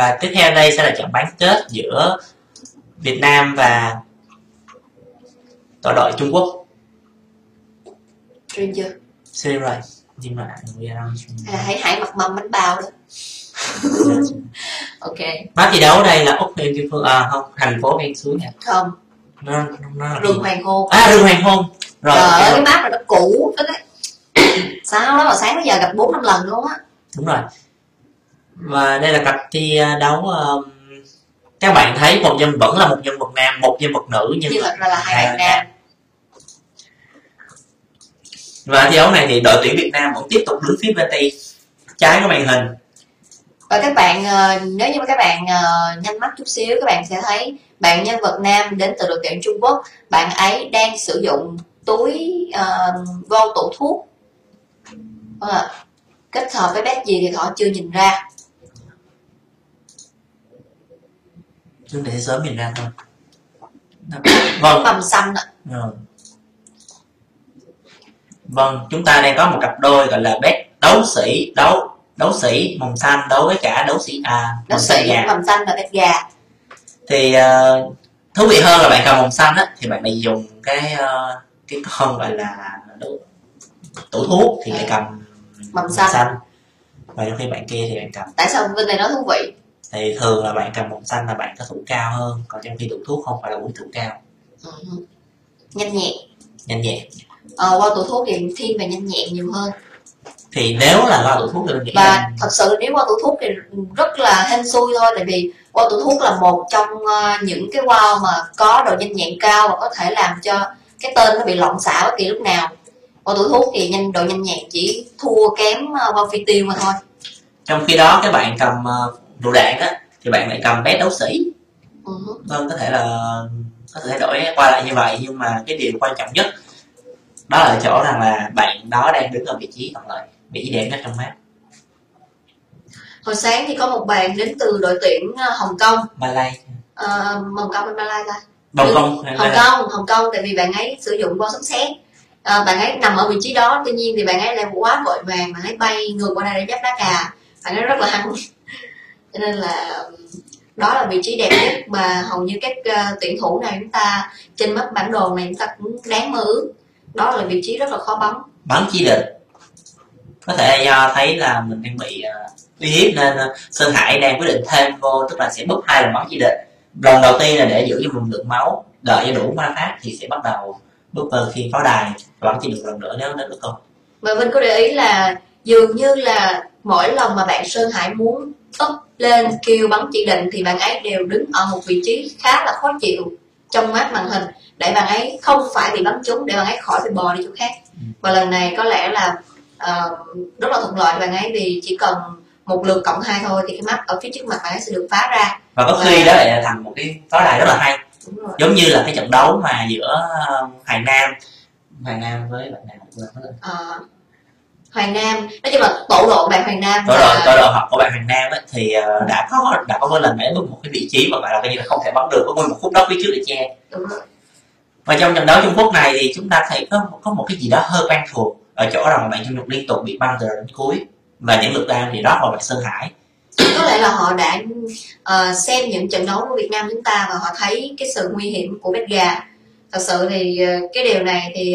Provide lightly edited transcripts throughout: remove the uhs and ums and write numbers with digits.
Và tiếp theo đây sẽ là trận bán kết giữa Việt Nam và đội Trung Quốc. Truyền chưa? Xưa rồi, nhưng mà hãy mặc mâm bánh bao đó. Ok. Map thi đấu đây là Úc Ven Kim Phương, không, thành phố ven suối nha. Không. Nó Rừng Hoàng Hôn. Rừng Hoàng Hôn. Rồi. Trời ơi, cái map này nó cũ. Sao đó mà sáng tới giờ gặp 4-5 lần luôn á. Đúng rồi. Và đây là cặp thi đấu, các bạn thấy vẫn là một nhân vật nam, một nhân vật nữ, nhưng thật ra là hai bạn nam. Và thi đấu này thì đội tuyển Việt Nam vẫn tiếp tục đứng phía bên tay trái của màn hình. Và các bạn, nếu như mà các bạn nhanh mắt chút xíu, các bạn sẽ thấy bạn nhân vật nam đến từ đội tuyển Trung Quốc, bạn ấy đang sử dụng túi vô tủ thuốc, kết hợp với bét gì thì họ chưa nhìn ra. Chúng để sớm nhìn ra thôi. Vâng. Mầm xanh ạ. Vâng, chúng ta đang có một cặp đôi gọi là bet đấu sĩ mồng xanh đấu với cả đấu sĩ mầm xanh và bet gà. Thì thú vị hơn là bạn cầm mồng xanh á thì bạn lại dùng cái con gọi là tủ thuốc thì lại cầm mầm xanh. Và trong khi bạn kia thì bạn cầm. Tại sao bên này nó thú vị? Thì thường là bạn cầm mồng xanh là bạn có thủ cao hơn, còn trong khi tủ thuốc không phải là mũi thủ cao. Nhanh nhẹn. Qua tủ thuốc thì thiên về nhanh nhẹn nhiều hơn. Thì nếu là qua tủ thuốc thì mình nghĩ và thật sự nếu qua tủ thuốc thì rất là hên xui thôi, tại vì qua tủ thuốc là một trong những cái wow mà có độ nhanh nhẹn cao và có thể làm cho cái tên nó bị loạn xạ bất kỳ lúc nào. Qua tủ thuốc thì độ nhanh nhẹn chỉ thua kém qua phi tiêu mà thôi. Trong khi đó các bạn cầm đồ đạn á thì bạn lại cầm bé đấu sĩ. Vâng, có thể đổi qua lại như vậy, nhưng mà cái điều quan trọng nhất đó là chỗ rằng là bạn đó đang đứng ở vị trí thuận lợi, vị trí đẹp nhất trong map. Hồi sáng thì có một bạn đến từ đội tuyển Hồng Kông. Malay. Hồng Kông hay Malay ta? Hồng Kông, tại vì bạn ấy sử dụng bom sấm sét. Bạn ấy nằm ở vị trí đó, tuy nhiên thì bạn ấy lại quá vội vàng, bạn ấy bay ngược qua đây để dắt đá cà, bạn ấy rất là hăng. Cho nên là đó là vị trí đẹp nhất mà hầu như các tuyển thủ này chúng ta trên mắt bản đồ này chúng ta cũng đáng mơ ước. Đó là vị trí rất là khó bắn. Bắn chỉ định. Có thể do thấy là mình đang bị uy hiếp nên Sơn Hải đang quyết định thêm vô, tức là sẽ búp 2 lần bắn chỉ định. Lần đầu tiên là để giữ cho mình lượng máu, đợi cho đủ ma pháp thì sẽ bắt đầu bước vào khi pháo đài và bắn chỉ định lần nữa nếu được không. Và Vinh có để ý là dường như là mỗi lần mà bạn Sơn Hải muốn up lên kêu bắn chỉ định thì bạn ấy đều đứng ở một vị trí khá là khó chịu trong map màn hình để bạn ấy không phải bị bắn trúng, để bạn ấy khỏi phải bò đi chỗ khác. Và lần này có lẽ là rất là thuận lợi bạn ấy, vì chỉ cần một lượt cộng 2 thôi thì cái map ở phía trước mặt bạn ấy sẽ được phá ra. Và có khi đó lại là thành một cái pháo đài rất là hay. Giống như là cái trận đấu mà giữa Hoài Nam với bạn nào Hoàng Nam, nói chung là tổ độ bạn Hoàng Nam, tổ độ học của bạn Hoàng Nam ấy, thì đã có một lần để bước một cái vị trí mà gọi là coi như là không thể bắn được, có nguyên một khúc đất phía trước để che. Đúng rồi. Và trong trận đấu Trung Quốc này thì chúng ta thấy có một cái gì đó hơi quen thuộc ở chỗ rằng bạn Trung Nhục liên tục bị băng từ đầu đến cuối và những lượt đam thì rót vào bạn Sơn Hải. Có lẽ là họ đã xem những trận đấu của Việt Nam chúng ta và họ thấy cái sự nguy hiểm của bét gà. Thật sự thì cái điều này thì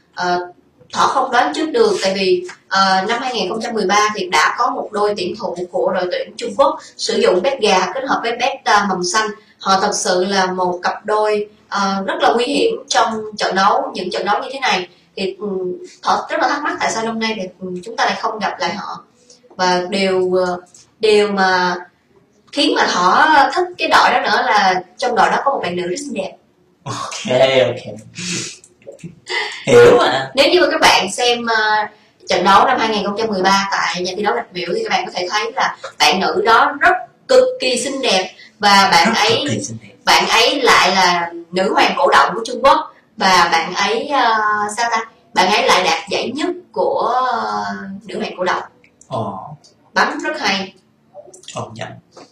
họ không đoán trước được, tại vì năm 2013 thì đã có một đôi tuyển thủ của đội tuyển Trung Quốc sử dụng bét gà kết hợp với bét mầm xanh. Họ thật sự là một cặp đôi rất là nguy hiểm trong những trận đấu như thế này. Thì họ rất là thắc mắc tại sao năm nay thì chúng ta lại không gặp lại họ. Và điều mà khiến mà họ thích cái đội đó nữa là trong đội đó có một bạn nữ rất xinh đẹp. Ok. Hiểu mà. Nếu như các bạn xem trận đấu năm 2013 tại nhà thi đấu Lạch Miễu thì các bạn có thể thấy là bạn nữ đó rất cực kỳ xinh đẹp, và bạn ấy lại là nữ hoàng cổ động của Trung Quốc, và bạn ấy bạn ấy lại đạt giải nhất của nữ hoàng cổ động. Bắn rất hay. Nhận.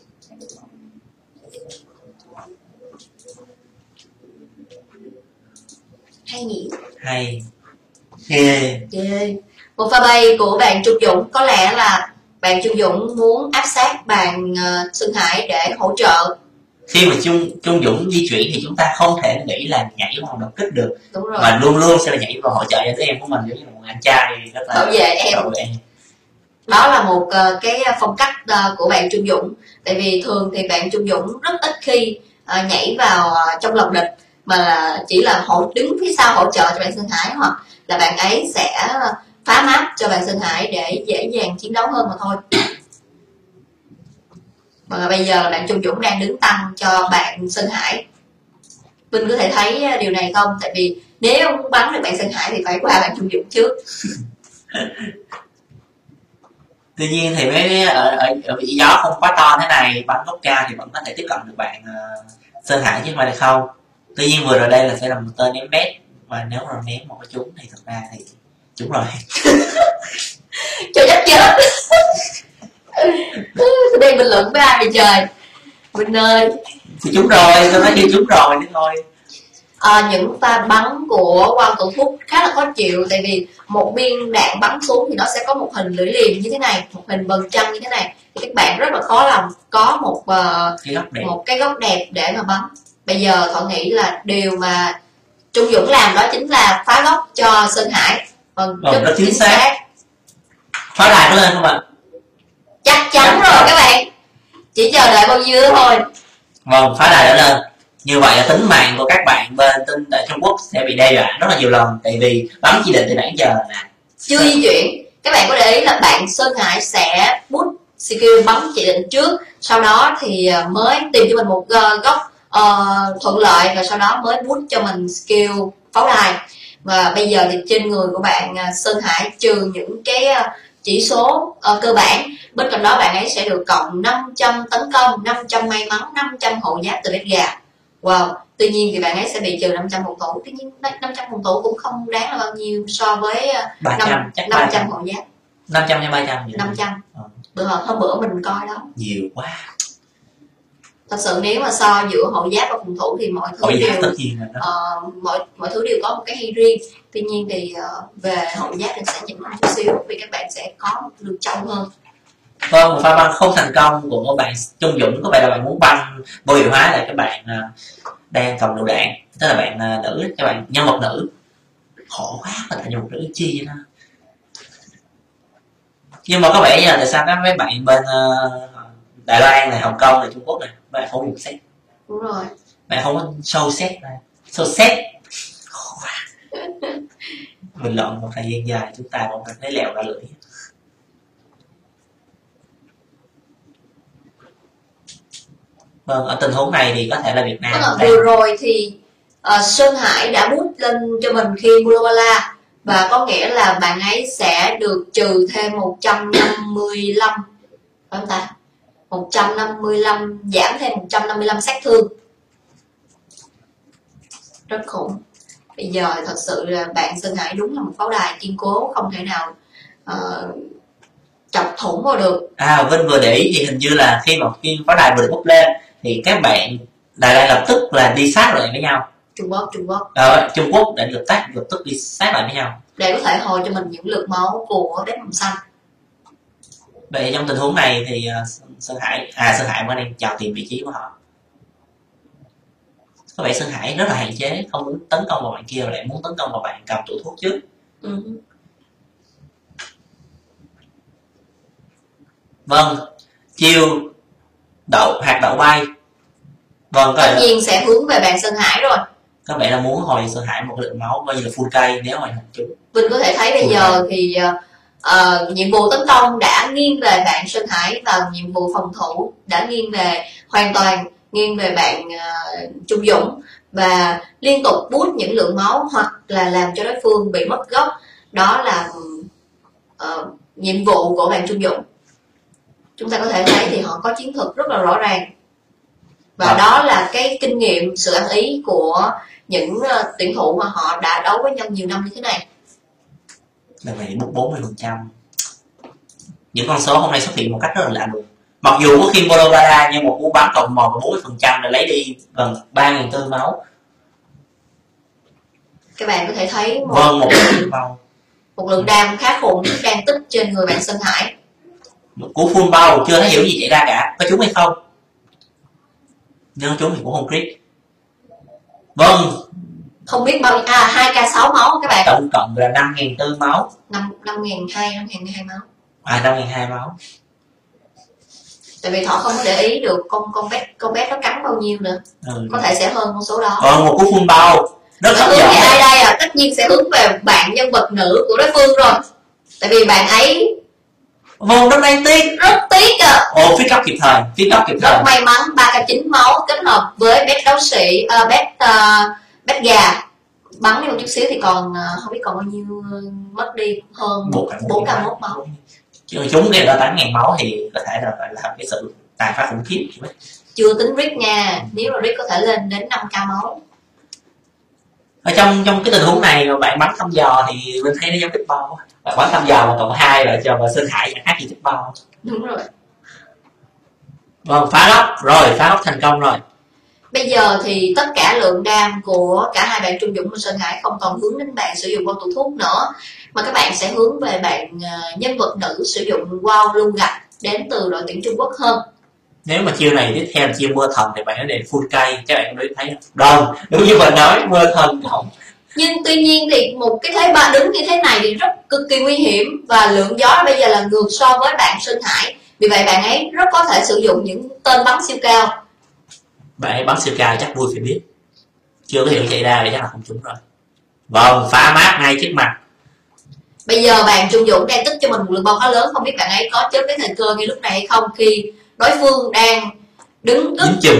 Hay nhỉ? Hay. Một pha bay của bạn Trung Dũng có lẽ là bạn Trung Dũng muốn áp sát bạn Sơn Hải để hỗ trợ. Khi mà Trung Dũng di chuyển thì chúng ta không thể nghĩ là nhảy vào đột kích được. Đúng rồi. Mà luôn luôn sẽ là nhảy vào hỗ trợ cho đứa em của mình, giống như là một anh trai rất là bảo vệ em. Đó là một cái phong cách của bạn Trung Dũng. Tại vì thường thì bạn Trung Dũng rất ít khi nhảy vào trong lòng địch, mà là chỉ là đứng phía sau hỗ trợ cho bạn Sơn Hải, hoặc là bạn ấy sẽ phá map cho bạn Sơn Hải để dễ dàng chiến đấu hơn mà thôi. Và bây giờ là bạn Trung Dũng đang đứng tăng cho bạn Sơn Hải. Vinh có thể thấy điều này không? Tại vì nếu muốn bắn được bạn Sơn Hải thì phải qua bạn Trung Dũng trước. Tuy nhiên thì ở vị trí gió không quá to thế này, bắn góc cao thì vẫn có thể tiếp cận được bạn Sơn Hải chứ không phải là không. Tuy nhiên vừa rồi đây là sẽ là một tên ném bét, và nếu mà ném một cái trúng thì thật ra thì trúng rồi. Trời đất chết. Tôi đang bình luận với ai vậy trời. Vinh ơi, thì trúng rồi, tôi nói chưa trúng rồi nữa thôi. Những pha bắn của Quang Tổ Thúc khá là khó chịu, tại vì một viên đạn bắn xuống thì nó sẽ có một hình lưỡi liềm như thế này, một hình vầng trăng như thế này, thì các bạn rất là khó lòng có một cái góc đẹp để mà bắn. Bây giờ Thọ nghĩ là điều mà Trung Dũng làm đó chính là phá góc cho Sơn Hải. Rất chính xác. Phá đài có lên không ạ? Chắc chắn rồi các bạn, chỉ chờ đợi bao nhiêu thôi. Vâng, phá đài đã lên. Như vậy là tính mạng của các bạn bên tin tại Trung Quốc sẽ bị đe dọa rất là nhiều lần, tại vì bắn chỉ định từ nãy giờ nè chưa di chuyển. Các bạn có để ý là bạn Sơn Hải sẽ bút skill bắn chỉ định trước, sau đó thì mới tìm cho mình một góc thuận lợi, và sau đó mới bút cho mình skill pháo đài. Và bây giờ thì trên người của bạn Sơn Hải, trừ những cái chỉ số cơ bản, bên cạnh đó bạn ấy sẽ được cộng 500 tấn công, 500 may mắn, 500 hộ giáp từ bếp gà. Wow, tuy nhiên thì bạn ấy sẽ bị trừ 500 phòng thủ. Tuy nhiên 500 phòng thủ cũng không đáng là bao nhiêu so với 500 hộ giáp. 500 hay 300 vậy? 500. Hôm bữa mình coi đó. Nhiều quá. Thật sự nếu mà so giữa hộ giáp và phòng thủ thì mọi thứ mọi thứ đều có một cái hay riêng. Tuy nhiên thì về hộ giáp thì sẽ nhỉnh hơn chút xíu, vì các bạn sẽ có một lượt trâu hơn. Vâng, một pha băng không thành công của bạn Trung Dũng có vẻ là bạn muốn băng vô hiệu hóa lại các bạn đang cầm lựu đạn, tức là bạn nữ, các bạn nhân vật nữ. Khổ quá, mà tại nhân vật nữ chi vậy đó. Nhưng mà có vẻ như là tại sao các mấy bạn bên Đài Loan này, Hồng Kông này, Trung Quốc này, bạn không dùng set. Đúng rồi. Bạn không có show set này, show set. Khổ quá. Bình luận một thời gian dài chúng ta cũng thấy lèo ra lưỡi. Vâng, ở tình huống này thì có thể là Việt Nam. Vừa rồi thì Sơn Hải đã bút lên cho mình khi Mulabala, và có nghĩa là bạn ấy sẽ được trừ thêm 155, phải không ta? 155, giảm thêm 155 sát thương. Rất khủng. Bây giờ thật sự là bạn Sơn Hải đúng là một pháo đài kiên cố, không thể nào chọc thủng vào được. Vinh vừa để ý thì hình như là khi mà pháo đài vừa được bút lên thì các bạn Đài Loan lập tức là đi sát lại với nhau. Trung Quốc Trung Quốc đã lập tức đi sát lại với nhau để có thể hồi cho mình những lượt máu của bếp màu xanh. Vậy trong tình huống này thì Sơn Hải vẫn đang chào tìm vị trí của họ. Có vẻ Sơn Hải rất là hạn chế, không muốn tấn công vào bạn kia, lại muốn tấn công vào bạn cầm tủ thuốc trước. Vâng, chiêu hạt đậu bay. Vâng, tất nhiên sẽ hướng về bạn Sơn Hải rồi. Các bạn là muốn hồi Sơn Hải một lượng máu coi như là full cây nếu mà hành chúng. Vinh có thể thấy bây giờ thì nhiệm vụ tấn công đã nghiêng về bạn Sơn Hải, và nhiệm vụ phòng thủ đã hoàn toàn nghiêng về bạn Trung Dũng, và liên tục boost những lượng máu hoặc là làm cho đối phương bị mất gốc. Đó là nhiệm vụ của bạn Trung Dũng. Chúng ta có thể thấy thì họ có chiến thuật rất là rõ ràng, và đó là cái kinh nghiệm, sự ăn ý của những tuyển thủ mà họ đã đấu với nhau nhiều năm như thế này. Lần này bút 40%. Những con số hôm nay xuất hiện một cách rất là lạ lùng. Mặc dù có khi Bologara nhưng một cú bắn cộng 1 và 40% để lấy đi gần 3.400 máu. Các bạn có thể thấy một lượng đam khá khủng đang tích trên người bạn Sơn Hải. một cú full bao chưa thấy hiểu gì xảy ra cả, có trúng hay không? Nếu không trúng thì cũng không crit. Vâng, không biết bao nhiêu 2k6 máu các bạn, tổng cộng là 5.400 máu, 5.200 máu. 5.200 máu. Tại vì Thọ không có để ý được con bé nó cắn bao nhiêu nữa, có thể sẽ hơn con số đó. Còn một cú full bao rất hấp hướng dẫn. về ai đây à? Tất nhiên sẽ hướng về bạn nhân vật nữ của đối phương rồi, tại vì bạn ấy Vâng, rất đáng tiếc, rất tiếc à. pick up kịp thời, Rất may mắn 3k9 máu kết hợp với bet đấu sĩ bet gà bắn đi một chút xíu thì còn không biết còn bao nhiêu, mất đi hơn 4k1 máu. Chứ chúng cái là 8.000 máu thì có thể là làm cái sự tài phát khủng khiếp. Chưa tính Rick nha, nếu mà Rick có thể lên đến 5k máu. Ở trong cái tình huống này mà bạn bắn thăm dò thì mình thấy nó giống kích bao. Bạn bắn thăm dò mà cộng 2 là cho Sơn Hải khác gì kích bao. Đúng rồi. Vâng, phá góc thành công rồi. Bây giờ thì tất cả lượng đam của cả hai bạn Trung Dũng và Sơn Hải không còn hướng đến bạn sử dụng bao tủ thuốc nữa, mà các bạn sẽ hướng về bạn nhân vật nữ sử dụng wow lưu gạch đến từ đội tuyển Trung Quốc hơn. Nếu mà chiêu này tiếp theo là chiêu mưa thần thì bạn có để full cây, các bạn có thấy không? Đúng, đúng như mình nói, mưa thần cộng. Nhưng tuy nhiên thì một cái thế ba đứng như thế này thì rất cực kỳ nguy hiểm, và lượng gió bây giờ là ngược so với bạn Sơn Hải, vì vậy bạn ấy rất có thể sử dụng những tên bắn siêu cao. Bạn ấy bắn siêu cao chắc vui phải biết, chưa có hiệu chạy ra thì chắc là không trúng rồi. Vâng, phá mát ngay trước mặt. Bây giờ bạn Trung Dũng đang tích cho mình một lượng bao khá lớn, không biết bạn ấy có chớp cái thời cơ ngay lúc này hay không, khi đối phương đang đứng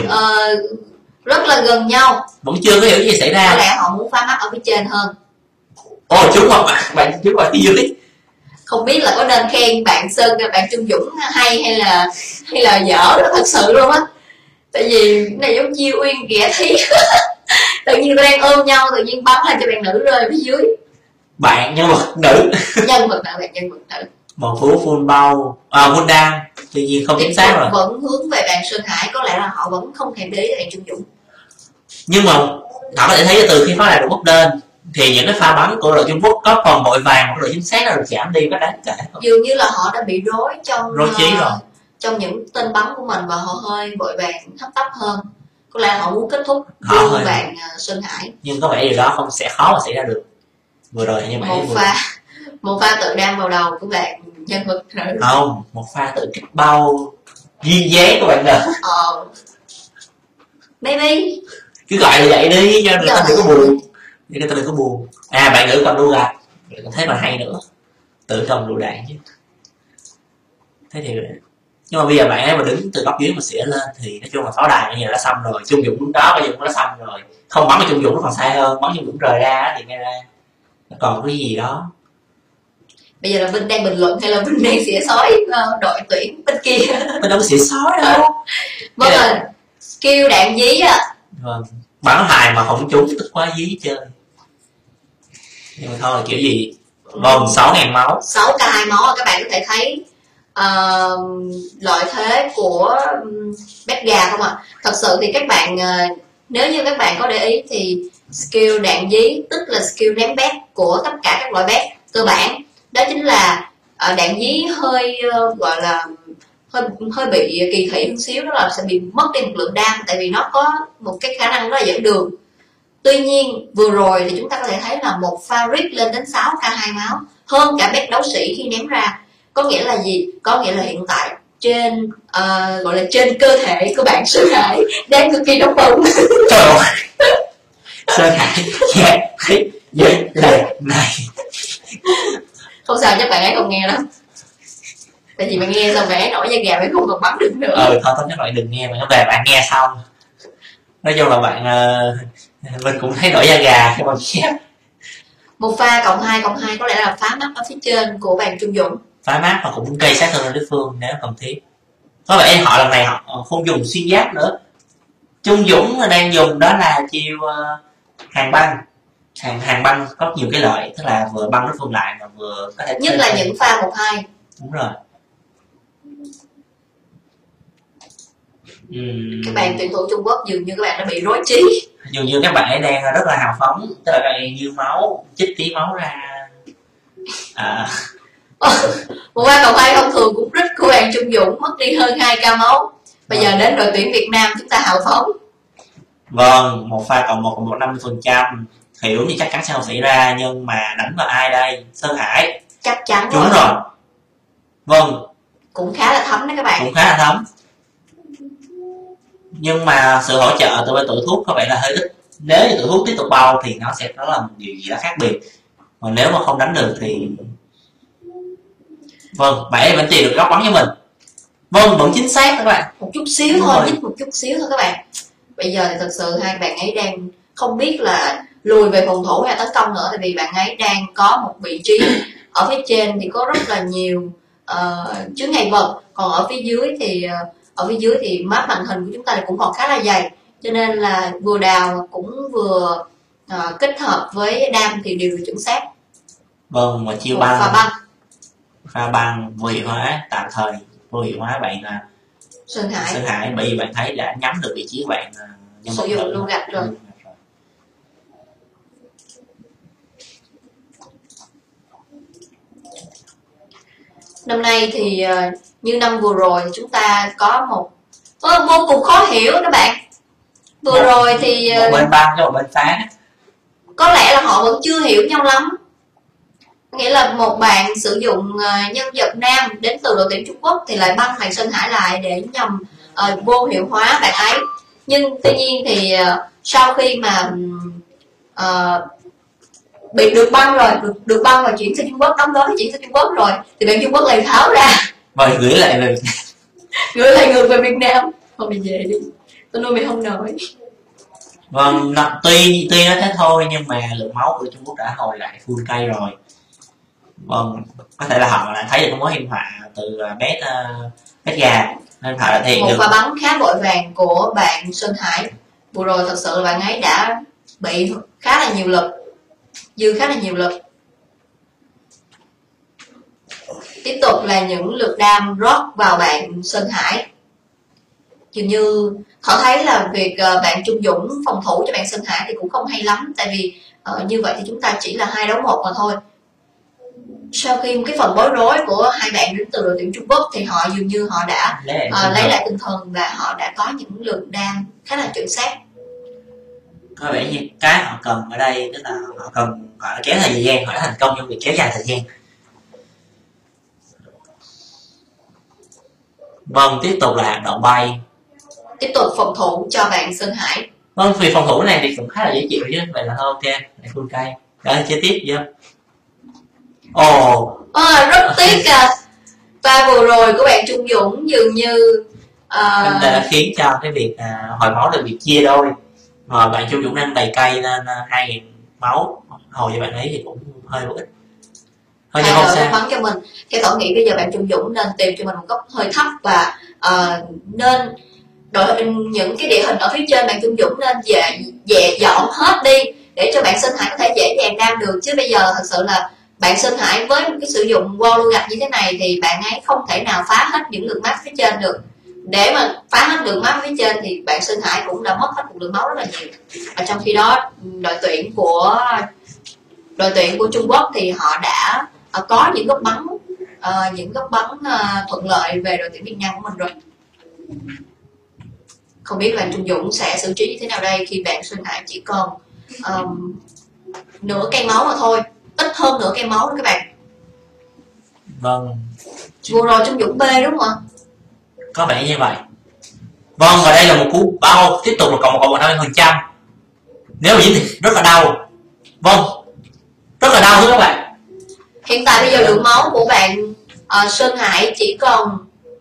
rất là gần nhau, vẫn chưa có hiểu gì xảy ra. có lẽ họ muốn phá mắt ở phía trên hơn. Trúng không bạn? Trúng vào phía dưới. Không biết là có nên khen bạn Sơn, bạn Trung Dũng hay là dở thật sự luôn á, tại vì cái này giống chiêu uyên ghẻ thí. Tự nhiên tôi đang ôm nhau, tự nhiên bắn lên cho bạn nữ rơi phía dưới. Bạn nhân vật nữ. Nhân vật nữ. Một cú full bao full đam, tuy nhiên không chính xác rồi. Vẫn hướng về bạn Sơn Hải, có lẽ là họ vẫn không thèm để ý bạn Trung Dũng. Nhưng mà họ có thể thấy từ khi pháo đài được bốc lên thì những cái pha bắn của đội Trung Quốc có còn vội vàng một đội chính xác là được giảm đi có đáng kể không? Dường như là họ đã bị rối trí rồi trong những tên bắn của mình, và họ hơi vội vàng hấp tấp hơn, có lẽ họ muốn kết thúc đưa bạn Sơn Hải. Nhưng có vẻ điều đó sẽ khó mà xảy ra được. Vừa rồi như vậy một pha tự đam vào đầu của bạn nhân vật nữ. Không, một pha tự kích bao duyên dáng của bạn nữ. Baby cứ gọi là vậy đi cho người ta đừng có buồn, để người ta đừng có buồn. Bạn nữ cầm đu gạch, thế mà hay nữa, tự cầm lựu đạn chứ. Thế thì nhưng mà bây giờ bạn ấy mà đứng từ góc dưới mà xỉa lên thì nói chung là pháo đài như là đã xong rồi. Trung Dũng lúc đó coi như đã xong rồi, không bắn vào Trung Dũng nó còn sai hơn, bắn Trung Dũng rời ra thì nghe ra nó còn cái gì đó. Bây giờ là Vinh đang bình luận hay là Vinh đang xỉa sói đội tuyển bên kia? Mình đâu có xỉa sói đâu. Vâng rồi, skill đạn dí á. Vâng, bắn hài mà không trúng tức quá dí chơi. Nhưng mà thôi kiểu gì. Vâng, 6.000 máu, 6k2 máu. Các bạn có thể thấy lợi thế của bet gà không ạ? Thật sự thì các bạn nếu như các bạn có để ý thì skill đạn dí, tức là skill ném bet của tất cả các loại bet cơ bản, đó chính là đạn dí hơi gọi là hơi bị kỳ thị một xíu, đó là sẽ bị mất đi một lượng đam, tại vì nó có một cái khả năng đó là dẫn đường. Tuy nhiên vừa rồi thì chúng ta có thể thấy là một pha rip lên đến 6k2 máu hơn cả bet đấu sĩ khi ném ra. Có nghĩa là gì? Có nghĩa là hiện tại trên gọi là trên cơ thể của bạn Sơn Hải đang cực kỳ nóng bỏng. Trời ơi, Sơn Hải nghe thấy vậy lời này. Không sao, chắc bạn ấy không nghe đâu, tại vì bạn nghe xong bạn ấy nổi da gà, bạn không còn bắn được nữa. Thôi chắc bạn đừng nghe, bạn về bạn nghe xong. Nói chung là bạn mình cũng thấy nổi da gà khi mà nghe. Một pha cộng 2 có lẽ là phá mắt ở phía trên của bạn Trung Dũng. Phá mát mà cũng gây sát thương lên đối phương nếu cần thiết. Có vẻ họ lần này họ không dùng xuyên giáp nữa. Trung Dũng đang dùng đó là chiêu hàng băng. Hàng băng có nhiều cái lợi, tức là vừa băng đối phương lại mà vừa có thể nhất là những pha 1-2. Đúng rồi. Các bạn tuyển thủ Trung Quốc dường như các bạn đã bị rối trí. Dường như các bạn ấy đang rất là hào phóng, tức là như máu, chích tí máu ra. Một pha cầu hai thông thường cũng rít của bạn Trung Dũng mất đi hơn 2k máu. Bây giờ đến đội tuyển Việt Nam chúng ta hào phóng. Vâng, một pha cộng 1 50%. Hiểu thì chắc chắn sẽ không xảy ra, nhưng mà đánh vào ai đây? Sơn Hải. Chắc chắn Đúng rồi. Vâng. Cũng khá là thấm đấy các bạn. Cũng khá là thấm. Nhưng mà sự hỗ trợ từ bên tụi thuốc có vẻ là hơi ít. Nếu như tụi thuốc tiếp tục bao thì nó sẽ là một điều gì đó khác biệt. Còn nếu mà không đánh được thì... Vâng, bạn vẫn tìm được góc bắn cho mình. Vâng, vẫn chính xác các bạn. Một chút xíu thôi, nhích một chút xíu thôi các bạn. Bây giờ thì thật sự hai bạn ấy đang không biết là lùi về phòng thủ hay tấn công nữa, tại vì bạn ấy đang có một vị trí ở phía trên thì có rất là nhiều chướng ngại vật, còn ở phía dưới thì map màn hình của chúng ta cũng còn khá là dày, cho nên là vừa đào cũng vừa kết hợp với đam thì đều chuẩn xác. Vâng, mà chiêu băng pha băng vô hiệu hóa tạm thời, vô hiệu hóa bạn là Sơn Hải, bởi vì bạn thấy đã nhắm được vị trí của bạn sử dụng lưu gạch rồi. Năm nay thì như năm vừa rồi chúng ta có một vô cùng khó hiểu đó bạn. Vừa rồi thì một bên băng cho một bên phá, có lẽ là họ vẫn chưa hiểu nhau lắm. Nghĩa là một bạn sử dụng nhân vật nam đến từ đội tuyển Trung Quốc thì lại băng thằng Sơn Hải lại để nhằm vô hiệu hóa bạn ấy. Nhưng tuy nhiên thì sau khi mà bị được băng rồi, được băng và chuyển sang Trung Quốc, đóng gói chuyển sang Trung Quốc rồi, thì bạn Trung Quốc lại tháo ra rồi gửi lại ngược về Việt Nam. Thôi mày về đi, tôi nuôi mày không nổi. Vâng, tuy nó thế thôi nhưng mà lượng máu của Trung Quốc đã hồi lại full cây rồi. Vâng, có thể là họ đã thấy được mối hiểm họa từ bét gà nên họ đã thiện một được. pha bắn khá vội vàng của bạn Sơn Hải vừa rồi, thật sự là bạn ấy đã bị khá là nhiều lực, dư khá là nhiều lực. Tiếp tục là những lượt đam rót vào bạn Sơn Hải. Dường như họ thấy là việc bạn Trung Dũng phòng thủ cho bạn Sơn Hải thì cũng không hay lắm, tại vì như vậy thì chúng ta chỉ là 2 đấu 1 mà thôi. Sau khi cái phần bối rối của hai bạn đến từ đội tuyển Trung Quốc thì họ dường như họ đã lấy lại tinh thần và họ đã có những lượt đam khá là chuẩn xác. Có vẻ như cái họ cần ở đây tức là họ cần họ kéo thời gian, họ đã thành công trong việc kéo dài thời gian. Vâng, tiếp tục là hoạt động bay. Tiếp tục phòng thủ cho bạn Sơn Hải. Vâng, vì phòng thủ này thì cũng khá là dễ chịu chứ, vậy là thôi ok, lại full cây. Đó, chơi tiếp chưa? Rất tiếc pha vừa rồi của bạn Trung Dũng dường như đã khiến cho cái việc hồi máu được bị chia đôi, mà bạn Trung Dũng đang đầy cây nên 2.000 máu hồi cho bạn ấy thì cũng hơi vô ích. Thôi nhưng không sao. Bắn cho mình. Theo tôi nghĩ bây giờ bạn Trung Dũng nên tìm cho mình một góc hơi thấp và nên những cái địa hình ở phía trên bạn Trung Dũng nên dè dọn hết đi để cho bạn Sơn Hải có thể dễ dàng đam được. Chứ bây giờ thật sự là bạn Sơn Hải với một cái sử dụng wall lưu gạch như thế này thì bạn ấy không thể nào phá hết những lượng map phía trên được. Để mà phá hết lượng map phía trên thì bạn Sơn Hải cũng đã mất hết một lượng máu rất là nhiều. Và trong khi đó đội tuyển của Trung Quốc thì họ đã có những góc bắn thuận lợi về đội tuyển Việt Nam của mình rồi. Không biết bạn Trung Dũng sẽ xử trí như thế nào đây khi bạn Sơn Hải chỉ còn nửa cây máu mà thôi, ít hơn nửa cây máu đó các bạn. Vâng. Vừa rồi Trung Dũng B đúng không ạ? Có vẻ như vậy. Vâng, và đây là một cú bao tiếp tục là cộng 50%. Nếu mà dính thì rất là đau. Vâng, rất là đau thưa các bạn. Hiện tại bây giờ lượng máu của bạn Sơn Hải chỉ còn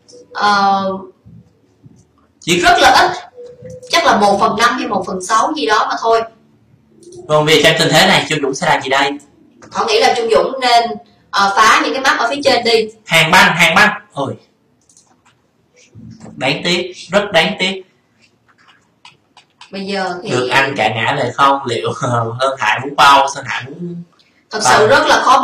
rất là ít, chắc là 1/5 hay 1/6 gì đó mà thôi. Vâng, vì trong tình thế này Trung Dũng sẽ làm gì đây? Họ nghĩ là Trung Dũng nên phá những cái map ở phía trên đi. Hàng băng. Ôi, đáng tiếc, rất đáng tiếc. Bây giờ thì được ăn cả ngã về không, liệu Sơn Hải muốn bao, Sơn Hải muốn thật sự rất là khó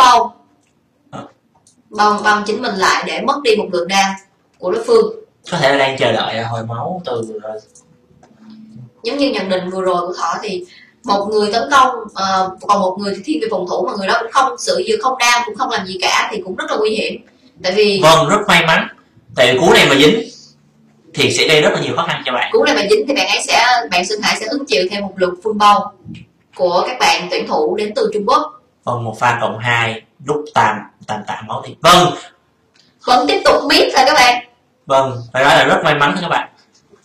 bao chính mình lại để mất đi một lượt đam của đối phương. Có thể là đang chờ đợi hồi máu từ giống như nhận định vừa rồi của họ thì một người tấn công, còn một người thì thiên về phòng thủ, mà người đó cũng không sự vừa không đam cũng không làm gì cả thì cũng rất là nguy hiểm. Tại vì vâng, rất may mắn, tại vì cú này mà dính thì sẽ gây rất là nhiều khó khăn cho bạn. Cú này mà dính thì bạn Sơn Hải sẽ hứng chịu thêm một lượt full bao của các bạn tuyển thủ đến từ Trung Quốc. Vâng, một pha cộng 2 lúc tạm máu thì vâng, vẫn tiếp tục biết rồi các bạn. Vâng, phải nói là rất may mắn các bạn.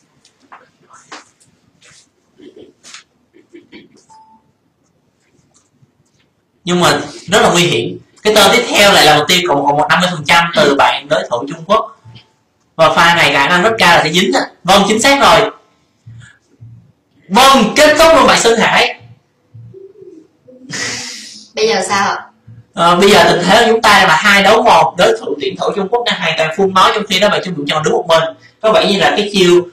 Nhưng mà rất là nguy hiểm. Cái tên tiếp theo lại là một tiêu cộng 50% từ bạn đối thủ Trung Quốc. Và pha này khả năng rất cao là sẽ dính. Vâng, chính xác rồi. Vâng, kết thúc luôn bạn Sơn Hải. Bây giờ sao ạ? Bây giờ tình thế của chúng ta là 2-1, đối thủ tuyển thủ Trung Quốc đang hoàn toàn phun máu, trong khi đó bạn Trung Quốc chọn đứng một bên. Có vẻ như là cái chiêu,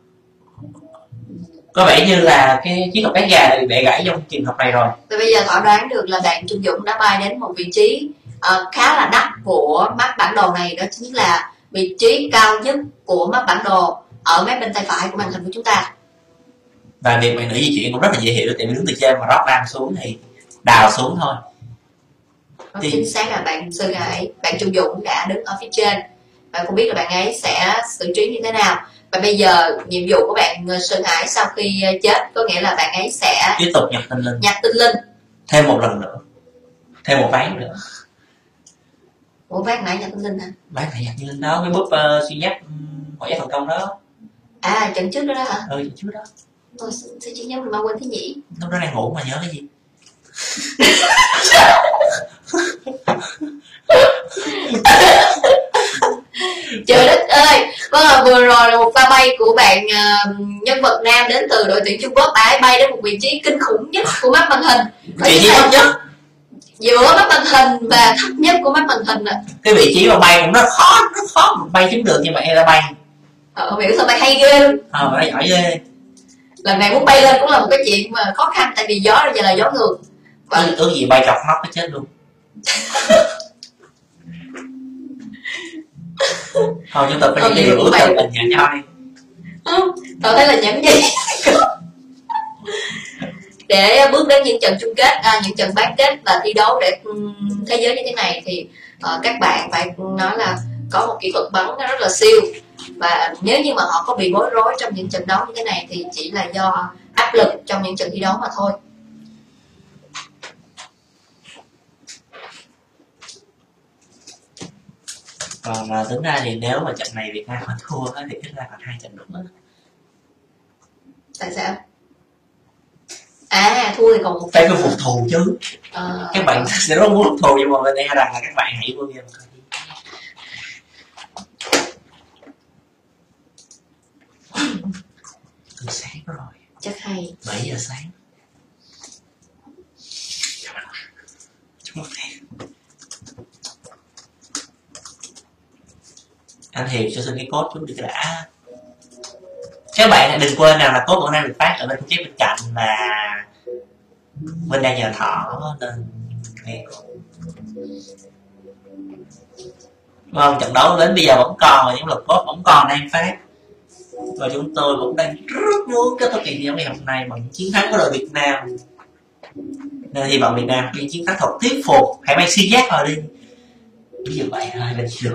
có vẻ như là cái chiến thuật đá gà bị bẻ gãy trong trường hợp này rồi. Và bây giờ Thọ đoán được là bạn Trung Dũng đã bay đến một vị trí khá là đắt của map bản đồ này, đó chính là vị trí cao nhất của map bản đồ ở mép bên tay phải của màn hình của chúng ta. Và việc bạn nữ di chuyển cũng rất là dễ hiểu, tại vì đứng từ trên mà rót đam xuống thì đào xuống thôi. Thì chính xác là bạn Sơn Hải, bạn Trung Dũng đã đứng ở phía trên. Bạn không biết là bạn ấy sẽ xử trí như thế nào. Và bây giờ nhiệm vụ của bạn Sơn Hải sau khi chết có nghĩa là bạn ấy sẽ tiếp tục nhặt tinh linh thêm một lần nữa, thêm một ván nữa. Ủa ván nãy nhặt tinh linh hả? Ván nãy nhặt tinh linh đó, cái búp xuyên giáp hỏi giáp thành công đó. À, trận trước đó hả? Trận trước đó. Tôi sẽ chỉ nhớ mình mà quên thế nhỉ? Lúc đó đang ngủ mà nhớ cái gì? Trời đất ơi. Vâng, vừa rồi là một pha bay của bạn nhân vật nam đến từ đội tuyển Trung Quốc. Bạn bay đến một vị trí kinh khủng nhất của mắt màn hình, vị trí thấp nhất giữa mắt màn hình và thấp nhất của mắt màn hình. Cái vị trí mà bay cũng rất khó mà bay chứng được như vậy là bay. Không hiểu sao bay hay ghê luôn. Bay giỏi ghê. Lần này muốn bay lên cũng là một cái chuyện mà khó khăn, tại vì gió giờ là gió ngược. Ước gì bay chọc nóc nó chết luôn. Thôi chúng ta phải đi ước tình nhận nhau đi. Tôi thấy là những gì để bước đến những trận chung kết, những trận bán kết và thi đấu để thế giới như thế này thì các bạn phải nói là có một kỹ thuật bắn rất là siêu. Và nếu như mà họ có bị bối rối trong những trận đấu như thế này thì chỉ là do áp lực trong những trận thi đấu mà thôi. Còn tính ra thì nếu mà trận này Việt Nam mà thua thì ít ra còn 2 trận nữa. Tại sao? À, thua thì còn một. Phải có phục thù chứ. Các bạn sẽ rất muốn phục thù, nhưng mà mình e rằng là các bạn hãy vô game. Từ sáng rồi. Chắc hay. 7 giờ sáng. Anh Hiệp cho xin cái code chút đi cái đã. Các bạn đừng quên rằng là code vẫn đang được phát ở bên phía bên cạnh, và mình đang nhờ Thọ nên nghe. Vâng, trận đấu đến bây giờ vẫn còn, và những luật code vẫn còn đang phát, và chúng tôi cũng đang rất muốn kết thúc kỳ thi ngày hôm nay bằng chiến thắng của đội Việt Nam. Nên hy vọng Việt Nam có chiến thắng thật thuyết phục. Hãy mang xuyên giác vào đi. Ví dụ vậy thôi, lên được.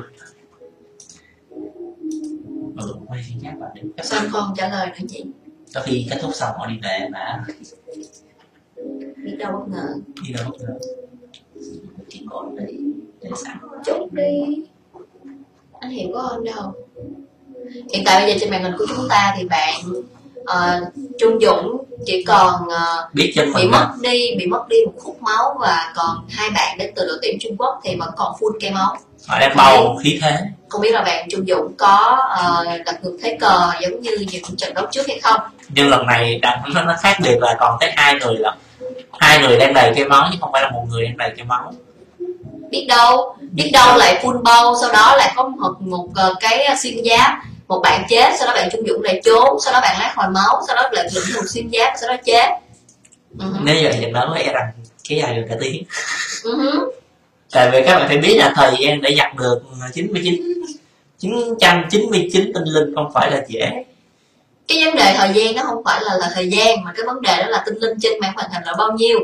Quay xuyên giác vào đi. Sao con trả lời nữa chị? Có khi kết thúc xong họ đi về mà. Biết đâu bất ngờ. Đi đâu bất ngờ. Chỉ có đi để sẵn. Chút đi. Anh Hiệp có ơn đâu. Hiện tại bây giờ trên màn hình của chúng ta thì bạn Trung Dũng chỉ còn bị mất đi một khúc máu, và còn 2 bạn đến từ đội tuyển Trung Quốc thì vẫn còn full cây máu. Họ đang bầu khí thế. Không biết là bạn Trung Dũng có đặt ngược thế cờ giống như những trận đấu trước hay không? Nhưng lần này nó khác biệt là còn tới 2 người lận. 2 người đang đầy cây máu chứ không phải là một người đang đầy cây máu. Biết đâu lại full bow, sau đó lại có một cái xuyên giáp, một bạn chết, sau đó bạn Trung Dũng lại trốn, sau đó bạn lát hồi máu, sau đó lại lượm một xuyên giáp, sau đó chết. Nếu vậy trận đấu e rằng kéo dài được cả tiếng. Tại vì các bạn phải biết là thời gian để nhặt được 999 tinh linh không phải là dễ. Cái vấn đề thời gian nó không phải là thời gian, mà cái vấn đề đó là tinh linh trên màn màn hình là bao nhiêu.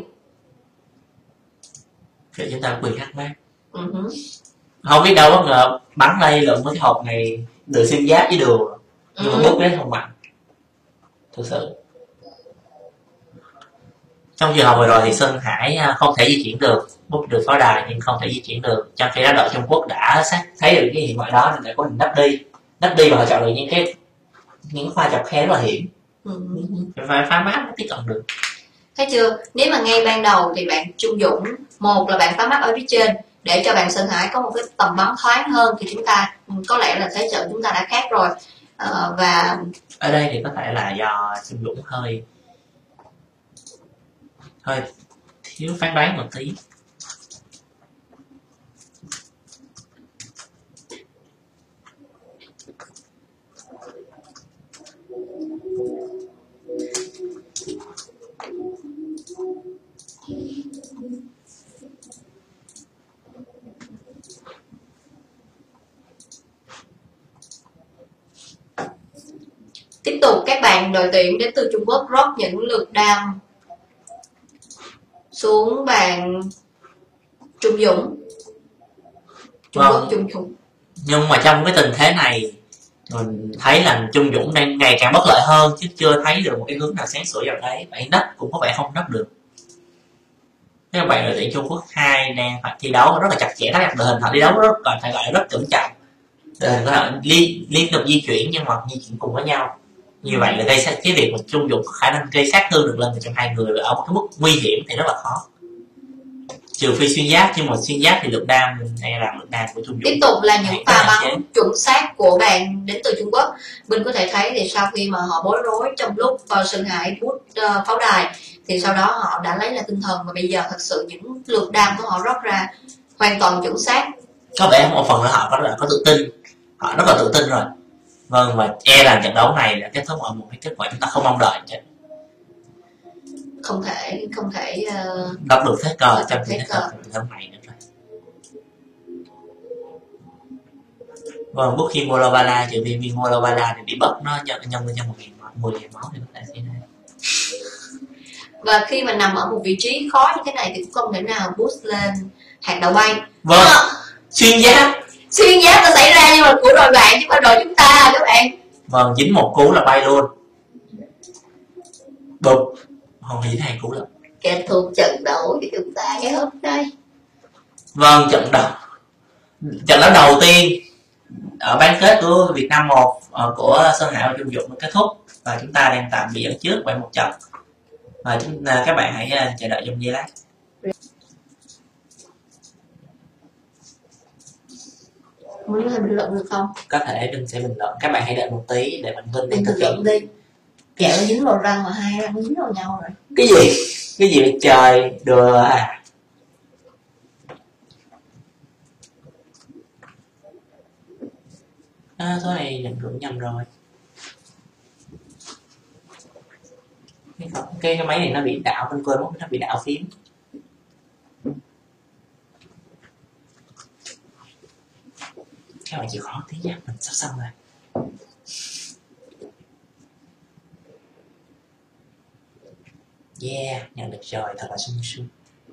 Để chúng ta quyền thắc mắc. Không biết đâu bất ngờ bắn lây lượm với cái hộp này được xuyên giáp với đường, nhưng mà bút đấy không mạnh thực sự. Trong trường hợp vừa rồi thì Sơn Hải không thể di chuyển được, bút được pháo đài nhưng không thể di chuyển được, trong khi đó đội Trung Quốc đã thấy được cái hiện ngoại đó nên đã có hình nấp đi và họ chọn được những pha chọc khe rất là hiểm, phải phá mát mới tiếp cận được. Thấy chưa, nếu mà ngay ban đầu thì bạn Trung Dũng, một là bạn phá mắt ở phía trên để cho bạn Sơn Hải có một cái tầm bắn thoáng hơn, thì chúng ta có lẽ là thế trận chúng ta đã khác rồi. Và ở đây thì có thể là do Trung Dũng hơi thiếu phán đoán một tí. tiếp tục các bạn đội tuyển đến từ Trung Quốc rót những lượt đam xuống bàn Trung Dũng. Trung Quốc Trung Dũng. Nhưng mà trong cái tình thế này mình thấy là Trung Dũng đang ngày càng bất lợi hơn, chứ chưa thấy được một cái hướng nào sáng sủa vào đấy. Bạn nấp cũng có vẻ không nấp được. Các bạn đội tuyển Trung Quốc 2 đang phải thi đấu rất là chặt chẽ, các đội hình họ thi đấu rất còn phải gọi là rất cẩn trọng. Đội hình họ liên tục di chuyển nhưng mà di chuyển cùng với nhau. Như vậy là gây sát, cái việc mà Trung Dũng có khả năng gây sát thương được lên trong hai người ở một cái mức nguy hiểm thì rất là khó. Trừ phi xuyên giáp, nhưng mà xuyên giáp thì lượt đam hay là lượt đam của Trung Dũng. Tiếp tục là những pha bắn chuẩn xác của bạn đến từ Trung Quốc. Mình có thể thấy thì sau khi mà họ bối rối trong lúc Sơn Hải bút pháo đài thì sau đó họ đã lấy lại tinh thần, và bây giờ thật sự những lượt đam của họ rót ra hoàn toàn chuẩn xác. Có vẻ một phần là họ có tự tin, họ rất là tự tin rồi. Vâng, và e là trận đấu này đã kết thúc ở một cái kết quả chúng ta không mong đợi. Không thể đọc được thế cờ trong thế cờ trận này nữa rồi. Vâng, bút khi Molobala trừ vì Molobala thì bị bớt nó nhân lên cho 10.000 máu thì có thể xảy ra. Và khi mà nằm ở một vị trí khó như thế này thì cũng không thể nào boost lên hạt đậu bay. Vâng, xuyên giáp nó xảy ra nhưng mà của đội bạn chứ không phải đội chúng ta các bạn. Vâng, dính một cú là bay luôn. Bụp, không nghĩ hai cú lắm. Kết thúc trận đấu thì chúng ta ngày hôm nay. Vâng, trận đấu đầu tiên ở bán kết của Việt Nam 1 của Sơn Hải và Trung Dũng kết thúc và chúng ta đang tạm bị dẫn trước bởi một trận. Và các bạn hãy chờ đợi trong giây lát. Muốn bình luận được không? Có thể Vinh sẽ bình luận, các bạn hãy đợi một tí để bạn Vinh Đừng thực hiện đi. Kẹo nó dính vào răng mà hai răng nó dính vào nhau rồi. Cái gì vậy trời, đùa à. Số này nhận được nhầm rồi. Cái máy này nó bị đảo, bên quên mất nó bị đảo phím. Các bạn chịu khó tí nha, mình sắp xong rồi. Yeah, nhận được rồi, thật là sung sướng.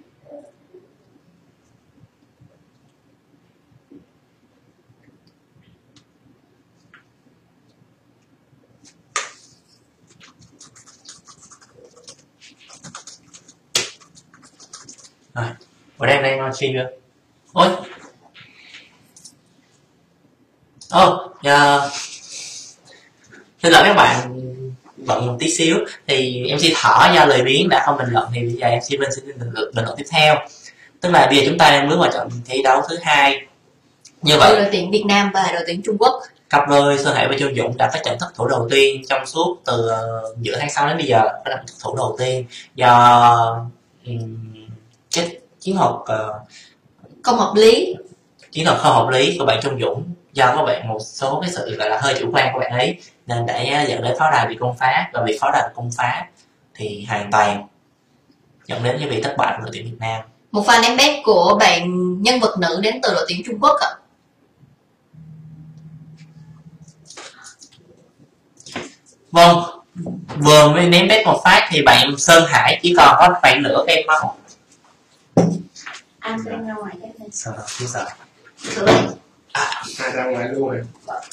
Rồi, ở đây nó suy chưa? Ôi xin lỗi các bạn, bận một tí xíu thì MC Thỏ do lời biến đã không bình luận thì bây giờ MC Vinh sẽ bình luận tiếp theo. Tức là bây giờ chúng ta đang bước vào trận thi đấu thứ hai. Như vậy đội tuyển Việt Nam và đội tuyển Trung Quốc, cặp đôi Sơn Hải và Trung Dũng đã có trận thất thủ đầu tiên trong suốt từ giữa tháng 6 đến bây giờ. Đó là thất thủ đầu tiên do cái chiến thuật không hợp lý của bạn Trung Dũng, do có bạn một số cái sự gọi là hơi chủ quan của bạn ấy nên đã dẫn đến pháo đài bị công phá, và việc pháo đài bị công phá thì hoàn toàn dẫn đến cái việc thất bại của đội tuyển Việt Nam. Một pha ném bét của bạn nhân vật nữ đến từ đội tuyển Trung Quốc ạ. Vâng, vừa mới ném bét một phát thì bạn Sơn Hải chỉ còn có khoảng nửa cây máu. Anh sẽ ra ngoài cái này. Sợ chứ sợ. Ra ngoài luôn rồi.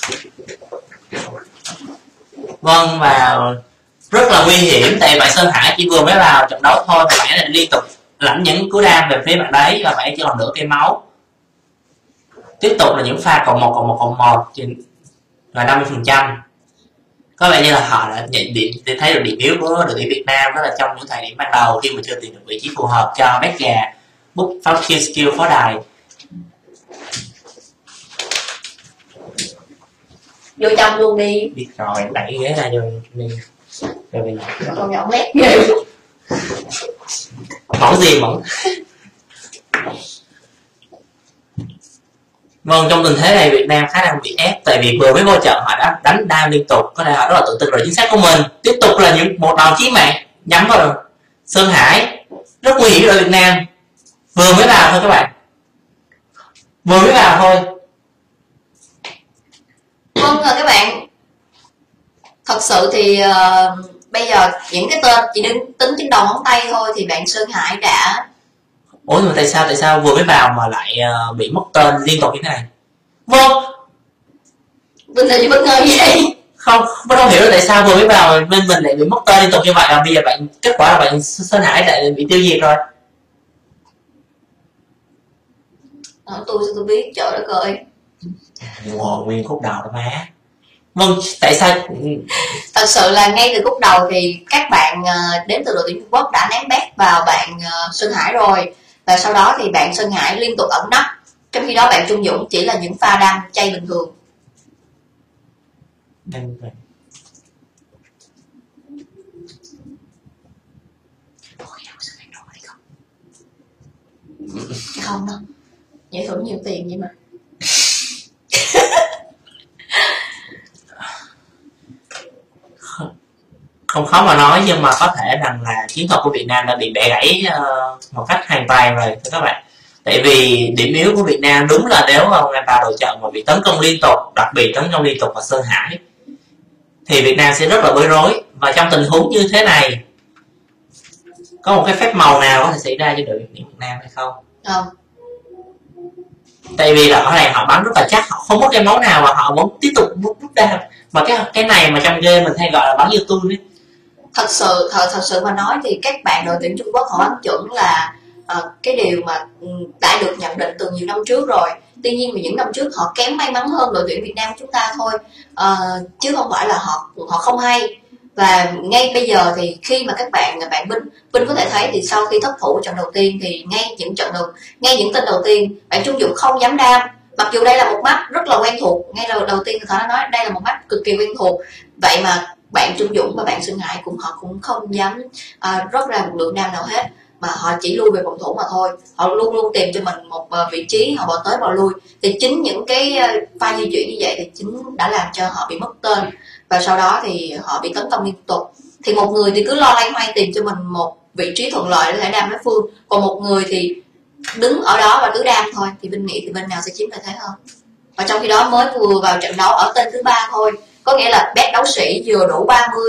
Vâng, và rất là nguy hiểm tại bạn Sơn Hải chỉ vừa mới vào trận đấu thôi mà bạn ấy liên tục lãnh những cú đam về phía bạn đấy và bạn ấy chỉ còn nửa cây máu. Tiếp tục là những pha cộng một là 50%. Có vẻ như là họ đã nhận định để thấy được điểm yếu của đội tuyển Việt Nam, đó là trong những thời điểm ban đầu khi mà chưa tìm được vị trí phù hợp cho bét gà bút pháo kill skill pháo đài. Vô trong luôn đi. Biết rồi, đẩy ghế ra cho mình Còn nhỏ mét ghê. mỏng gì mỏng. Vâng, trong tình thế này Việt Nam khá đang bị ép tại vì vừa mới vô trận họ đã đánh đam liên tục, có thể họ rất là tự tin về chính xác của mình. Tiếp tục là những một đòn chí mạng nhắm vào Sơn Hải, rất nguy hiểm cho đội Việt Nam. Vừa mới vào thôi các bạn, vừa mới vào thôi. Vâng rồi các bạn, thật sự thì bây giờ những cái tên chỉ tính trên đầu ngón tay thôi thì bạn Sơn Hải đã. Ủa nhưng mà tại sao vừa mới vào mà lại bị mất tên liên tục như thế này? Vâng, Vinh là gì bất ngờ vậy? không hiểu là tại sao vừa mới vào bên mình lại bị mất tên liên tục như vậy, và bây giờ kết quả là bạn Sơn Hải lại bị tiêu diệt rồi. Tôi biết, trời đất ơi. Wow, nguyên khúc đầu đó má. Vâng, tại sao? Thật sự là ngay từ khúc đầu thì các bạn đến từ đội tuyển Trung Quốc đã ném bét vào bạn Sơn Hải rồi, và sau đó thì bạn Sơn Hải liên tục ẩn nấp, trong khi đó bạn Trung Dũng chỉ là những pha đăng chay bình thường. Không đâu, giải thưởng nhiều tiền vậy mà. Không khó mà nói, nhưng mà có thể rằng là chiến thuật của Việt Nam đã bị bẻ gãy một cách hoàn toàn rồi thưa các bạn. Tại vì điểm yếu của Việt Nam đúng là nếu mà vào đội trận mà bị tấn công liên tục, đặc biệt tấn công liên tục vào Sơn Hải, thì Việt Nam sẽ rất là bối rối. Và trong tình huống như thế này, có một cái phép màu nào có thể xảy ra cho đội tuyển Việt Nam hay không? Không. Tại vì rõ ràng họ bắn rất là chắc, họ không mất cái máu nào mà họ vẫn tiếp tục rút ra. Mà cái này mà trong game mình hay gọi là bắn như tuôn ấy. Thật sự mà nói thì các bạn đội tuyển Trung Quốc họ bắn chuẩn là cái điều mà đã được nhận định từ nhiều năm trước rồi. Tuy nhiên vì những năm trước họ kém may mắn hơn đội tuyển Việt Nam của chúng ta thôi, chứ không phải là họ không hay. Và ngay bây giờ thì khi mà các bạn Vinh có thể thấy thì sau khi thất thủ trận đầu tiên thì ngay những tên đầu tiên bạn Trung Dũng không dám đam, mặc dù đây là một mắt rất là quen thuộc. Ngay đầu tiên thì họ đã nói đây là một mắt cực kỳ quen thuộc, vậy mà bạn Trung Dũng và bạn Sơn Hải họ cũng không dám rót ra một lượng đam nào hết, mà họ chỉ lui về phòng thủ mà thôi. Họ luôn luôn tìm cho mình một vị trí, họ bỏ tới bỏ lui. Thì chính những cái pha di chuyển như vậy thì chính đã làm cho họ bị mất tên, và sau đó thì họ bị tấn công liên tục. Thì một người thì cứ lo loay hoay tìm cho mình một vị trí thuận lợi để đam đối phương, còn một người thì đứng ở đó và cứ đam thôi. Thì Vinh nghĩ thì bên nào sẽ chiếm lợi thế hơn. Và trong khi đó mới vừa vào trận đấu ở tên thứ 3 thôi, có nghĩa là bet đấu sĩ vừa đủ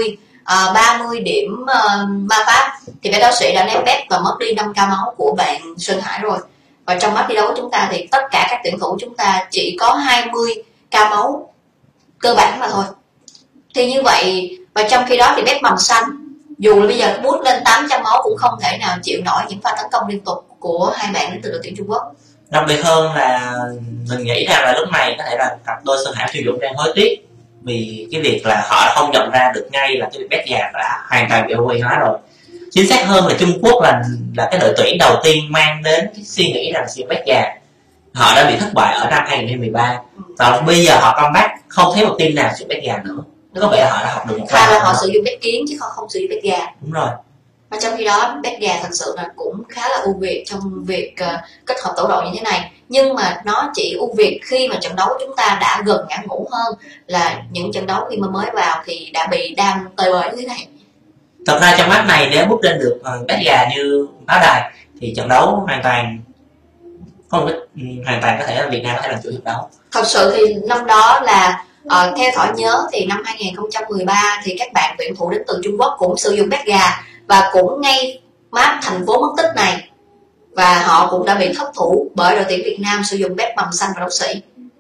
30 điểm ma pháp thì bet đấu sĩ đã ném bet và mất đi 5k máu của bạn Sơn Hải rồi. Và trong mắt thi đấu của chúng ta thì tất cả các tuyển thủ chúng ta chỉ có 20k máu cơ bản mà thôi. Thì như vậy, và trong khi đó thì bet màu xanh dù là bây giờ boost lên 800 máu cũng không thể nào chịu nổi những pha tấn công liên tục của hai bạn đến từ đội tuyển Trung Quốc. Đặc biệt hơn là mình nghĩ rằng là lúc này có thể là cặp đôi Sơn Hải Triều Dũng đang hối tiếc vì cái việc là họ không nhận ra được ngay là cái việc bet gà đã hoàn toàn bị ô hóa rồi. Chính xác hơn là Trung Quốc là cái đội tuyển đầu tiên mang đến cái suy nghĩ rằng sự bet gà. Họ đã bị thất bại ở năm 2013 và bây giờ họ comeback, không thấy một team nào sử bet gà nữa. Nó có vẻ là họ đã học được một pha là họ sử dụng bet kiến chứ không sử dụng bet gà. Đúng rồi. Và trong khi đó bet gà thật sự là cũng khá là ưu việt trong việc kết hợp tổ đội như thế này, nhưng mà nó chỉ ưu việt khi mà trận đấu của chúng ta đã gần ngã ngũ hơn là những trận đấu khi mà mới vào thì đã bị đam tơi bời như thế này. Thật ra trong mắt này nếu bút lên được bet gà như báo đài thì trận đấu hoàn toàn có thể là Việt Nam có thể làm chủ trận đấu. Thật sự thì năm đó là Theo Thỏ nhớ thì năm 2013 thì các bạn tuyển thủ đến từ Trung Quốc cũng sử dụng bét gà và cũng ngay map thành phố mất tích này, và họ cũng đã bị thất thủ bởi đội tuyển Việt Nam sử dụng bét mầm xanh và đốc sĩ.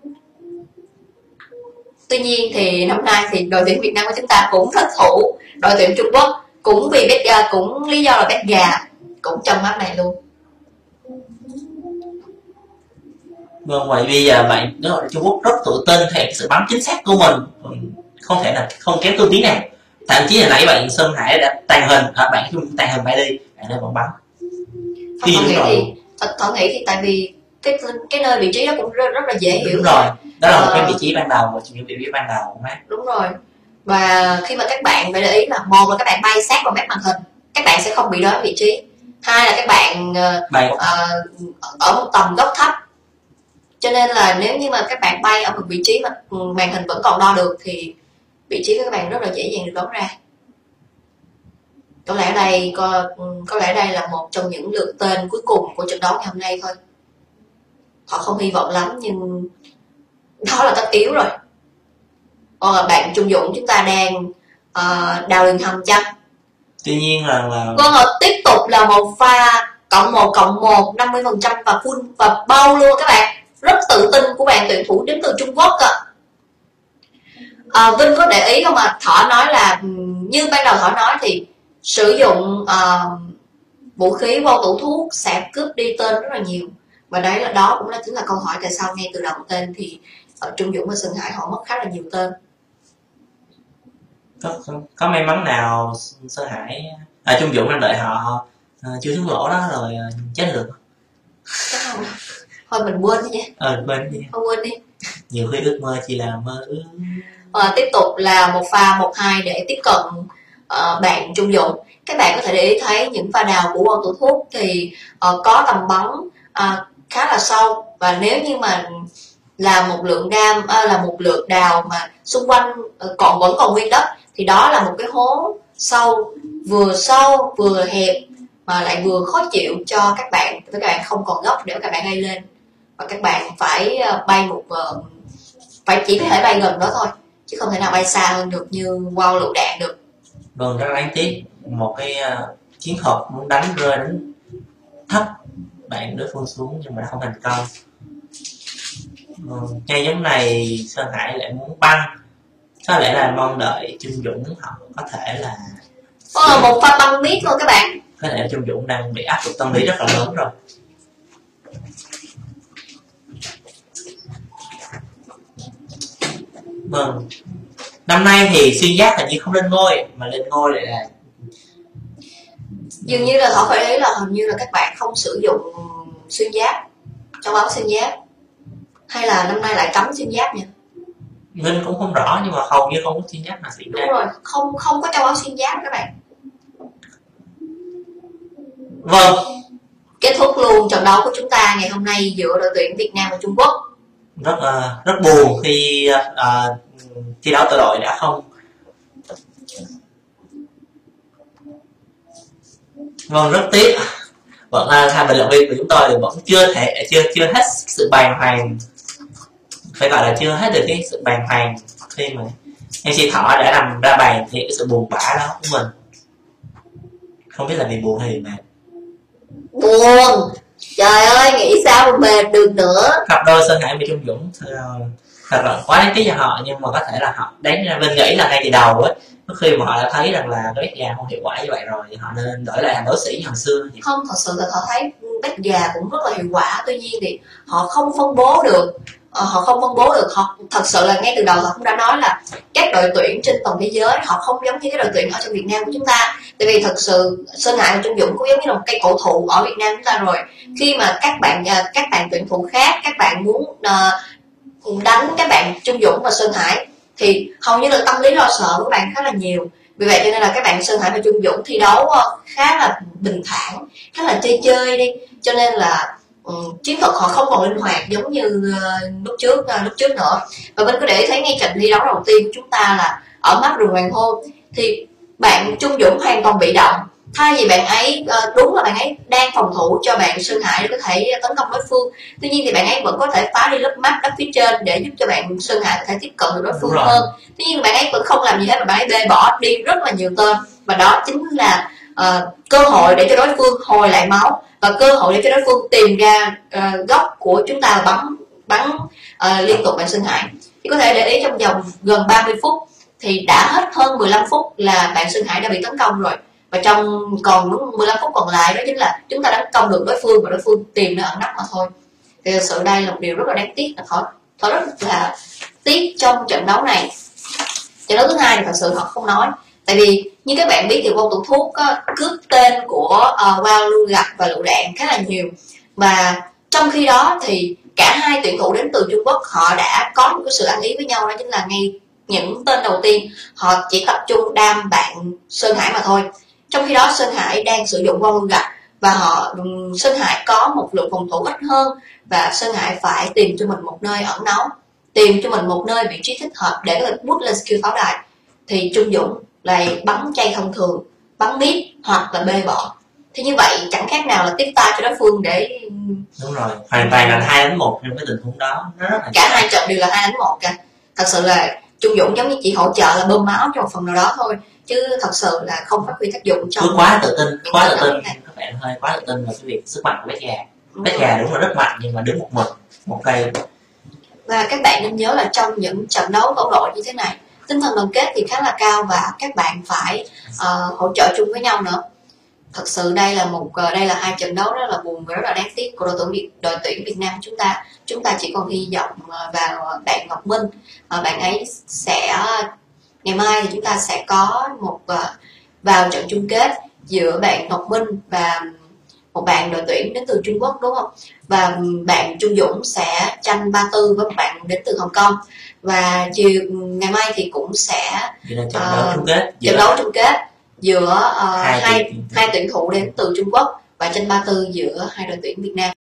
Tuy nhiên thì năm nay thì đội tuyển Việt Nam của chúng ta cũng thất thủ đội tuyển Trung Quốc, cũng vì bét gà, cũng lý do là bét gà cũng trong map này luôn. Vâng, vậy bây giờ bạn ở Trung Quốc rất tự tin về sự bắn chính xác của mình, không thể là không kém tôi tí nào. Thậm chí là nãy bạn Sơn Hải đã tàn hình, bạn tàn hình bay đi, bạn đã vẫn bắn. Thỏ nghĩ thì tại vì cái nơi vị trí đó cũng rất là dễ hiểu. Đúng rồi, đó là một cái vị trí ban đầu, những vị trí ban đầu. Đúng rồi. Và khi mà các bạn phải để ý là một là các bạn bay sát vào mép màn hình, các bạn sẽ không bị đoán vị trí. Hai là các bạn ở một tầm góc thấp, cho nên là nếu như mà các bạn bay ở một vị trí mà màn hình vẫn còn đo được thì vị trí của các bạn rất là dễ dàng được đoán ra. Có lẽ đây là một trong những lượt tên cuối cùng của trận đấu ngày hôm nay thôi. Họ không hy vọng lắm nhưng đó là tất yếu rồi. Bạn Trung Dũng chúng ta đang đào đường hầm chăng? Tuy nhiên là Vâng, tiếp tục là một pha cộng 1 50% và full và bao luôn các bạn. Rất tự tin của bạn tuyển thủ đến từ Trung Quốc ạ. Vinh có để ý không ạ? Thỏ nói là như ban đầu Thỏ nói thì sử dụng vũ khí vô tủ thuốc sẽ cướp đi tên rất là nhiều, và đó cũng chính là câu hỏi tại sao ngay từ đầu tên thì Trung Dũng và Sơn Hải họ mất khá là nhiều tên. Có may mắn nào Sơn Hải Trung Dũng đang đợi họ chưa xuống lỗ đó rồi chết được? Chắc không. Thôi mình quên đi nha. Quên đi. Thôi quên đi. Nhiều khi ước mơ chỉ là mơ ước. Tiếp tục là một pha 1-2 để tiếp cận bạn Trung Dũng. Các bạn có thể để ý thấy những pha đào của quân thủ thuốc thì có tầm bắn khá là sâu, và nếu như mà là một lượt đào mà xung quanh vẫn còn nguyên đất thì đó là một cái hố sâu vừa hẹp mà lại vừa khó chịu cho các bạn không còn góc để các bạn bay lên, và các bạn phải chỉ có thể bay gần đó thôi chứ không thể nào bay xa hơn được như wow lựu đạn được. Vâng, rất đáng tiếc, một cái chiến thuật muốn đánh thấp bạn đối phương xuống nhưng mà đã không thành công. Ngay giống này Sơn Hải lại muốn băng, có lẽ là mong đợi Trung Dũng họ có thể là một pha băng miết luôn các bạn. Có thể Trung Dũng đang bị áp lực tâm lý rất là lớn rồi. Vâng, năm nay thì xuyên giáp hình như không lên ngôi, mà lên ngôi lại là dường như là họ phải thấy là hình như là các bạn không sử dụng xuyên giáp, trong áo xuyên giáp, hay là năm nay lại cấm xuyên giáp nhỉ? Minh cũng không rõ nhưng mà hầu như không có xuyên giáp nào xuyên giáp. Đúng rồi, không có trong áo xuyên giáp các bạn. Vâng, kết thúc luôn trận đấu của chúng ta ngày hôm nay giữa đội tuyển Việt Nam và Trung Quốc. Rất buồn khi thi đấu tự đội đã không. Vâng, rất tiếc. Vẫn hai bình luận viên của chúng tôi thì vẫn chưa hết sự bàng hoàng, phải gọi là chưa hết được cái sự bàng hoàng khi mà MC Thỏ đã nằm ra bàn thì cái sự buồn bã đó của mình. Không biết là vì buồn hay vì mệt. Buồn, trời ơi, nghĩ sao mà mệt được nữa. Cặp đôi Sơn Hải và Trung Dũng thật là quá đáng tiếc cho họ, nhưng mà có thể là họ đánh ra bên nghĩ là ngay từ đầu ấy, khi mà họ đã thấy rằng là cái bét gà không hiệu quả như vậy rồi thì họ nên đổi lại hàng đấu sĩ như hồi xưa. Không, thật sự là họ thấy bét gà cũng rất là hiệu quả, tuy nhiên thì họ không phân bố được. Họ thật sự là ngay từ đầu họ cũng đã nói là các đội tuyển trên toàn thế giới họ không giống như cái đội tuyển ở trong Việt Nam của chúng ta, tại vì thật sự Sơn Hải và Trung Dũng cũng giống như là một cây cổ thụ ở Việt Nam chúng ta rồi. Khi mà các bạn tuyển thủ khác, các bạn muốn đánh các bạn Trung Dũng và Sơn Hải thì hầu như là tâm lý lo sợ của các bạn khá là nhiều. Vì vậy cho nên là các bạn Sơn Hải và Trung Dũng thi đấu khá là bình thản, khá là chơi đi, cho nên là chiến thuật họ không còn linh hoạt giống như lúc trước nữa. Và mình có để thấy ngay trận thi đấu đầu tiên của chúng ta là ở map rừng hoàng hôn thì bạn Trung Dũng hoàn toàn bị động, thay vì bạn ấy đúng là bạn ấy đang phòng thủ cho bạn Sơn Hải để có thể tấn công đối phương, tuy nhiên thì bạn ấy vẫn có thể phá đi lớp map đất phía trên để giúp cho bạn Sơn Hải có thể tiếp cận được đối phương hơn. Tuy nhiên bạn ấy vẫn không làm gì hết, mà bạn ấy bê bỏ đi rất là nhiều tên, và đó chính là cơ hội để cho đối phương hồi lại máu, và cơ hội để cho đối phương tìm ra góc của chúng ta và bắn liên tục bạn Sơn Hải. Thì có thể để ý trong vòng gần 30 phút thì đã hết hơn 15 phút là bạn Sơn Hải đã bị tấn công rồi, và trong còn 15 phút còn lại đó chính là chúng ta tấn công được đối phương và đối phương tìm nơi ẩn nấp mà thôi. Thì thực sự đây là một điều rất là đáng tiếc, là họ rất là tiếc trong trận đấu này. Trận đấu thứ hai thì thật sự họ không nói, tại vì như các bạn biết thì Vô Tử Thuốc cướp tên của Wow, Lưu Gạch và Lựu Đạn khá là nhiều, và trong khi đó thì cả hai tuyển thủ đến từ Trung Quốc họ đã có một cái sự ăn ý với nhau, đó chính là ngay những tên đầu tiên họ chỉ tập trung đam bạn Sơn Hải mà thôi. Trong khi đó Sơn Hải đang sử dụng Wow, Lưu Gạch và Sơn Hải có một lượng phòng thủ ít hơn, và Sơn Hải phải tìm cho mình một nơi ẩn náu, tìm cho mình một nơi vị trí thích hợp để có thể bút lên skill pháo đài. Thì Trung Dũng lại bắn chay thông thường, bắn mid hoặc là bê bỏ. Thì như vậy chẳng khác nào là tiếp tay cho đối phương để... Đúng rồi, hoàn toàn là 2-1 trong cái tình huống đó. Nó rất là cả hai trận đều là 2-1 cả. Thật sự là Trung Dũng giống như chỉ hỗ trợ là bơm máu cho một phần nào đó thôi, chứ thật sự là không phát huy tác dụng trong... Cứ quá tự tin các bạn hơi quá tự tin vào cái việc sức mạnh của Becca đúng là rất mạnh, nhưng mà đứng một mình một cây. Và các bạn nên nhớ là trong những trận đấu tổ đội như thế này, tinh thần đoàn kết thì khá là cao, và các bạn phải hỗ trợ chung với nhau nữa. Thật sự đây là hai trận đấu rất là buồn và rất là đáng tiếc của đội tuyển Việt Nam chúng ta chỉ còn hy vọng vào bạn Ngọc Minh. Bạn ấy sẽ ngày mai thì chúng ta sẽ có vào trận chung kết giữa bạn Ngọc Minh và một bạn đội tuyển đến từ Trung Quốc, đúng không? Và bạn Trung Dũng sẽ tranh 34 với một bạn đến từ Hồng Kông, và ngày mai thì cũng sẽ trận đấu chung kết giữa hai tuyển thủ đến từ Trung Quốc và tranh 34 giữa hai đội tuyển Việt Nam.